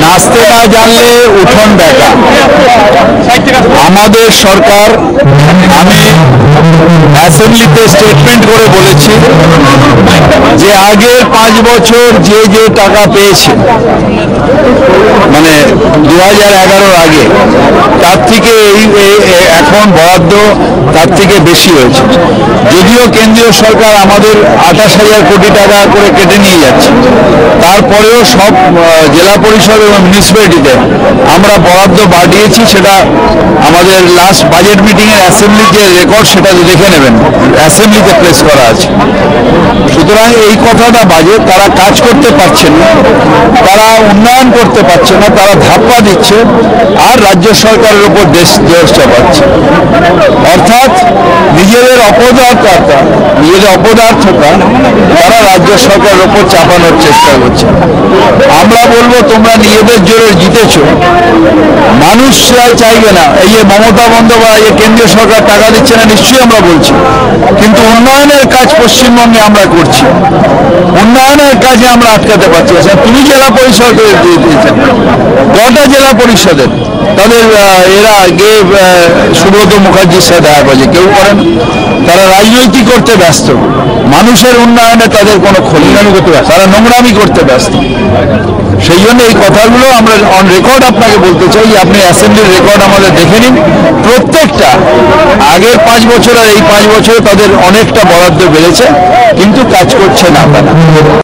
নাচতে না জানলে উঠোন বেকা। আমাদের সরকার, আমি অ্যাসেম্বলিতে স্টেটমেন্ট করে বলেছি যে আগের 5 বছর যে যে টাকা পেয়েছে, মানে 2011 আগে, তার থেকে এখন বরাদ্দ তার থেকে বেশি হয়েছে। যদিও কেন্দ্রীয় সরকার আমাদের 28,000 কোটি টাকা করে কেটে নিয়ে যাচ্ছে, তারপরেও সব জেলা পরিষদ এবং মিউনিসিপ্যালিটিতে আমরা বরাদ্দ বাড়িয়েছি। সেটা আমাদের লাস্ট বাজেট মিটিংয়ের অ্যাসেম্বলির যে রেকর্ড, সেটা দেখে নেবেন, অ্যাসেম্বলিতে প্লেস করা আছে। সুতরাং এই কথাটা বাজে, তারা কাজ করতে পারছেন না, তারা উন্নয়ন করতে পারছে না, তারা ধাপ্পা দিচ্ছে আর রাজ্য সরকারের উপর দেশ চাপাচ্ছে। অর্থাৎ নিজেদের অপদার্থতা তারা রাজ্য সরকারের উপর চাপানোর চেষ্টা করছে। আমরা বলবো, তোমরা নিজেদের জোরে জিতেছো, মানুষ চাইবে না। এই যে মমতা বন্দ্যোপাধ্যায় কেন্দ্রীয় সরকার টাকা দিচ্ছে না, নিশ্চয়ই আমরা বলছি, কিন্তু উন্নয়নের কাজ পশ্চিমবঙ্গে আমরা করছি, উন্নয়নের কাজে আমরা আটকাতে পারছি। তুমি জেলা পরিষদ দিয়েছেন, কটা জেলা পরিষদের তাদের এরা গিয়ে সুব্রত মুখার্জির সাথে দেখা করেছে? কেউ করেন। তারা রাজনৈতিক করতে ব্যস্ত, মানুষের উন্নয়নে তাদের কোনো খোলামি করতে ব্যস্ত, তারা নোংরামি করতে ব্যস্ত। সেই জন্য এই কথাগুলো আমরা অন রেকর্ড আপনাকে বলতে চাই। আপনি অ্যাসেম্বলির রেকর্ড আমাদের দেখে নিন, প্রত্যেকটা আগের 5 বছর আর এই 5 বছরে তাদের অনেকটা বরাদ্দ বেড়েছে, কিন্তু কাজ করছে না তারা।